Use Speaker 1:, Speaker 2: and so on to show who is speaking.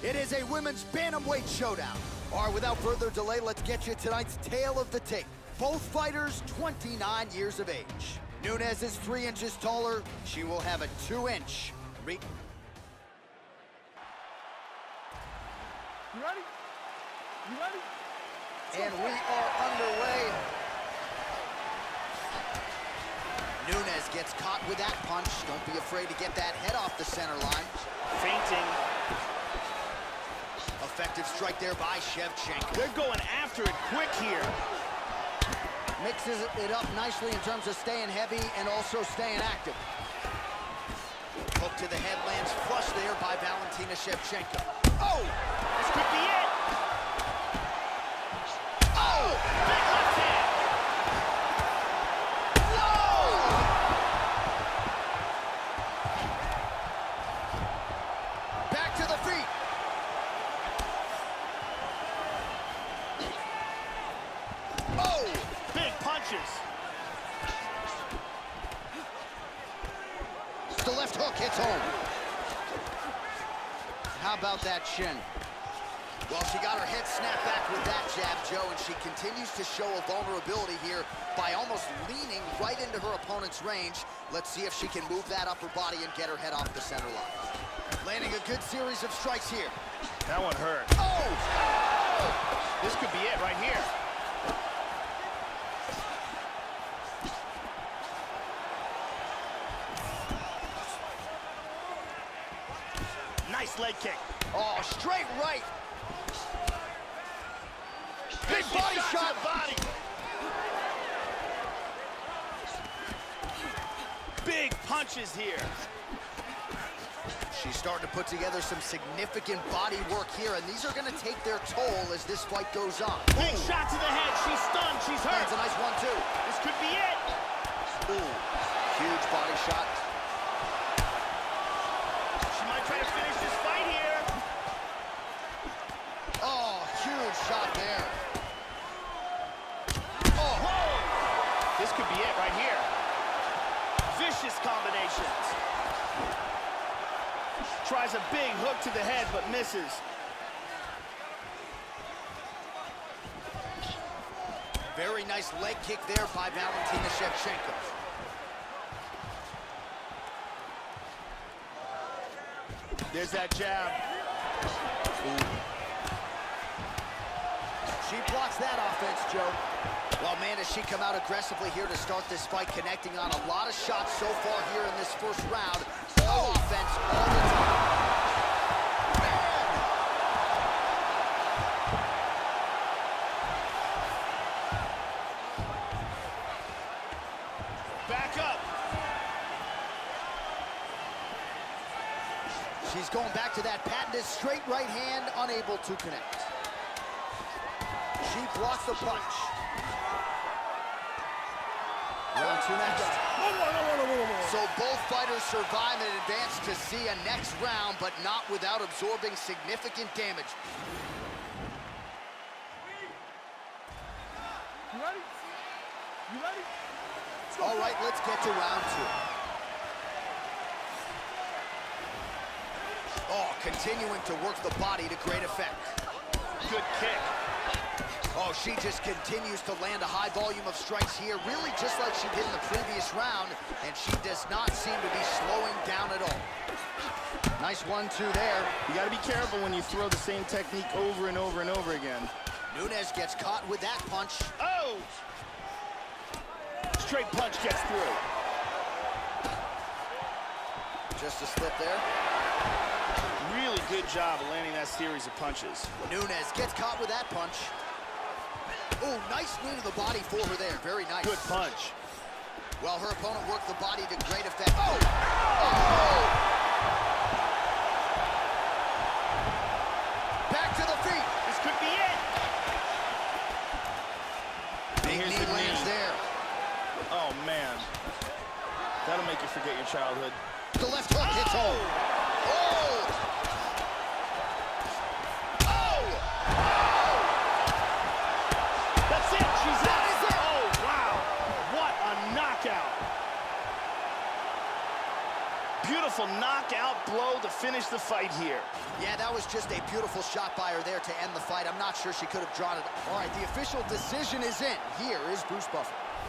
Speaker 1: It is a women's bantamweight showdown. All right, without further delay, let's get you tonight's tale of the tape. Both fighters 29 years of age. Nunes is 3 inches taller. She will have a 2-inch reach.
Speaker 2: You ready? You ready?
Speaker 1: And we are underway. Nunes gets caught with that punch. Don't be afraid to get that head off the center line.
Speaker 3: Feinting.
Speaker 1: Effective strike there by Shevchenko.
Speaker 3: They're going after it quick here.
Speaker 1: Mixes it up nicely in terms of staying heavy and also staying active. Hook to the head lands flush there by Valentina Shevchenko. Oh!
Speaker 3: This could be it.
Speaker 1: Oh!
Speaker 3: Big left hand.
Speaker 1: Whoa! Back to the feet. Oh!
Speaker 3: Big punches.
Speaker 1: The left hook hits home. How about that shin? Well, she got her head snapped back with that jab, Joe, and she continues to show a vulnerability here by almost leaning right into her opponent's range. Let's see if she can move that upper body and get her head off the center line. Landing a good series of strikes here.
Speaker 3: That one hurt.
Speaker 1: Oh!
Speaker 3: This could be it right here. Nice leg kick.
Speaker 1: Oh, straight right. Big body shot.
Speaker 3: To the body. Big punches here.
Speaker 1: She's starting to put together some significant body work here, and these are going to take their toll as this fight goes on.
Speaker 3: Big shot to the head. She's stunned. She's hurt.
Speaker 1: That's a nice one, too.
Speaker 3: This could be it.
Speaker 1: Ooh, huge body shot.
Speaker 3: She might try to finish this fight here.
Speaker 1: Oh, huge shot there. Oh.
Speaker 3: Whoa! This could be it right here. Vicious combinations. Tries a big hook to the head, but misses.
Speaker 1: Very nice leg kick there by Valentina Shevchenko.
Speaker 3: There's that jab.
Speaker 1: Ooh. She blocks that offense, Joe. Well, man, does she come out aggressively here to start this fight, connecting on a lot of shots so far here in this first round. All offense all the time.
Speaker 3: Back up.
Speaker 1: She's going back to that patented straight right hand, unable to connect. She blocks the punch. Round two next. So both fighters survive and advance to see a next round, but not without absorbing significant damage.
Speaker 2: You ready? You ready?
Speaker 1: All right, let's get to round two. Oh, continuing to work the body to great effect.
Speaker 3: Good kick.
Speaker 1: Oh, she just continues to land a high volume of strikes here, really just like she did in the previous round, and she does not seem to be slowing down at all. Nice 1-2 there.
Speaker 3: You got to be careful when you throw the same technique over and over and over again.
Speaker 1: Nunes gets caught with that punch.
Speaker 3: Oh! Straight punch gets through.
Speaker 1: Just a slip there.
Speaker 3: Really good job of landing that series of punches.
Speaker 1: Nunes gets caught with that punch. Oh, nice knee to the body for her there. Very nice.
Speaker 3: Good punch.
Speaker 1: Well, her opponent worked the body to great effect. Oh! Oh! Back to the feet.
Speaker 3: This could be it.
Speaker 1: Big
Speaker 3: Here's
Speaker 1: knee
Speaker 3: the
Speaker 1: lands
Speaker 3: knee.
Speaker 1: there.
Speaker 3: Oh, man. That'll make you forget your childhood.
Speaker 1: The left hook hits home. Oh! Oh!
Speaker 3: That's it. She's out. Oh, wow. What a knockout. Beautiful knockout blow to finish the fight here.
Speaker 1: Yeah, that was just a beautiful shot by her there to end the fight. I'm not sure she could have drawn it. All right, the official decision is in. Here is Bruce Buffer.